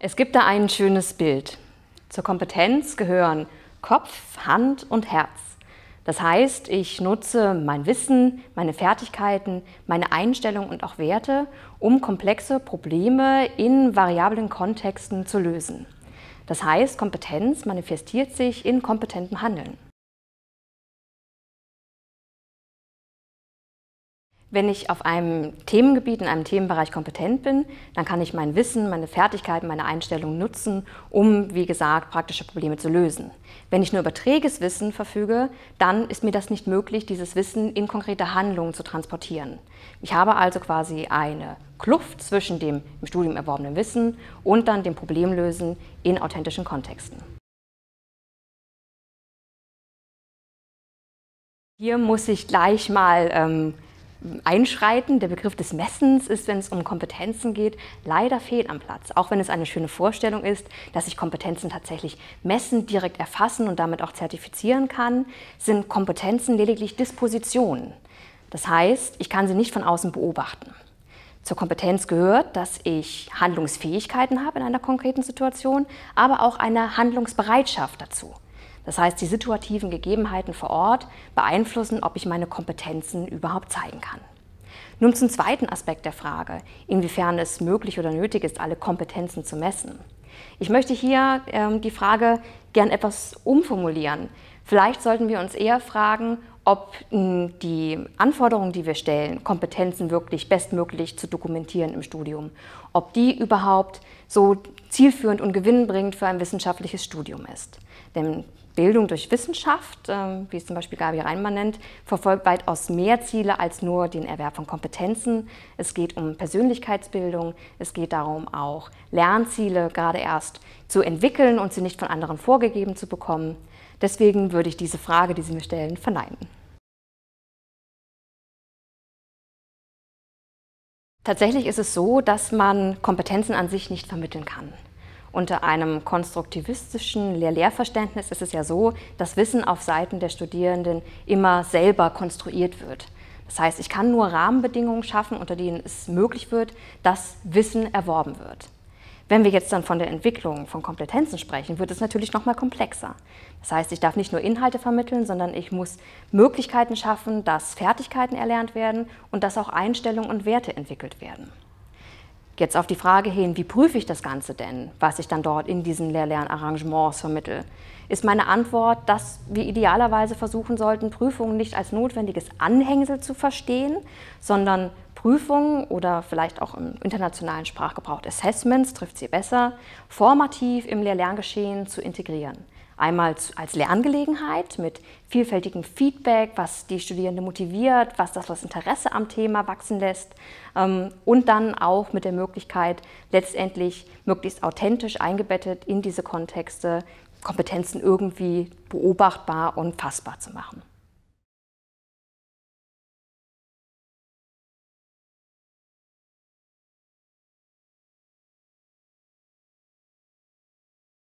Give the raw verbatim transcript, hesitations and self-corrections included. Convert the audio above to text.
Es gibt da ein schönes Bild. Zur Kompetenz gehören Kopf, Hand und Herz. Das heißt, ich nutze mein Wissen, meine Fertigkeiten, meine Einstellungen und auch Werte, um komplexe Probleme in variablen Kontexten zu lösen. Das heißt, Kompetenz manifestiert sich in kompetentem Handeln. Wenn ich auf einem Themengebiet, in einem Themenbereich kompetent bin, dann kann ich mein Wissen, meine Fertigkeiten, meine Einstellungen nutzen, um, wie gesagt, praktische Probleme zu lösen. Wenn ich nur über träges Wissen verfüge, dann ist mir das nicht möglich, dieses Wissen in konkrete Handlungen zu transportieren. Ich habe also quasi eine Kluft zwischen dem im Studium erworbenen Wissen und dann dem Problemlösen in authentischen Kontexten. Hier muss ich gleich mal ähm, einschreiten. Der Begriff des Messens ist, wenn es um Kompetenzen geht, leider fehl am Platz. Auch wenn es eine schöne Vorstellung ist, dass ich Kompetenzen tatsächlich messen, direkt erfassen und damit auch zertifizieren kann, sind Kompetenzen lediglich Dispositionen. Das heißt, ich kann sie nicht von außen beobachten. Zur Kompetenz gehört, dass ich Handlungsfähigkeiten habe in einer konkreten Situation, aber auch eine Handlungsbereitschaft dazu. Das heißt, die situativen Gegebenheiten vor Ort beeinflussen, ob ich meine Kompetenzen überhaupt zeigen kann. Nun zum zweiten Aspekt der Frage, inwiefern es möglich oder nötig ist, alle Kompetenzen zu messen. Ich möchte hier ähm, die Frage gern etwas umformulieren. Vielleicht sollten wir uns eher fragen, ob mh, die Anforderungen, die wir stellen, Kompetenzen wirklich bestmöglich zu dokumentieren im Studium, ob die überhaupt so zielführend und gewinnbringend für ein wissenschaftliches Studium ist. Denn Bildung durch Wissenschaft, wie es zum Beispiel Gabi Reinmann nennt, verfolgt weitaus mehr Ziele als nur den Erwerb von Kompetenzen. Es geht um Persönlichkeitsbildung, es geht darum, auch Lernziele gerade erst zu entwickeln und sie nicht von anderen vorgegeben zu bekommen. Deswegen würde ich diese Frage, die Sie mir stellen, verneinen. Tatsächlich ist es so, dass man Kompetenzen an sich nicht vermitteln kann. Unter einem konstruktivistischen Lehr-Lehr-Verständnis ist es ja so, dass Wissen auf Seiten der Studierenden immer selber konstruiert wird. Das heißt, ich kann nur Rahmenbedingungen schaffen, unter denen es möglich wird, dass Wissen erworben wird. Wenn wir jetzt dann von der Entwicklung von Kompetenzen sprechen, wird es natürlich noch mal komplexer. Das heißt, ich darf nicht nur Inhalte vermitteln, sondern ich muss Möglichkeiten schaffen, dass Fertigkeiten erlernt werden und dass auch Einstellungen und Werte entwickelt werden. Jetzt auf die Frage hin, wie prüfe ich das Ganze denn, was ich dann dort in diesen Lehr-Lern-Arrangements vermittle, ist meine Antwort, dass wir idealerweise versuchen sollten, Prüfungen nicht als notwendiges Anhängsel zu verstehen, sondern Prüfungen oder vielleicht auch im internationalen Sprachgebrauch Assessments, trifft sie besser, formativ im Lehr-Lerngeschehen zu integrieren. Einmal als Lerngelegenheit mit vielfältigem Feedback, was die Studierenden motiviert, was das, das Interesse am Thema wachsen lässt und dann auch mit der Möglichkeit, letztendlich möglichst authentisch eingebettet in diese Kontexte Kompetenzen irgendwie beobachtbar und fassbar zu machen.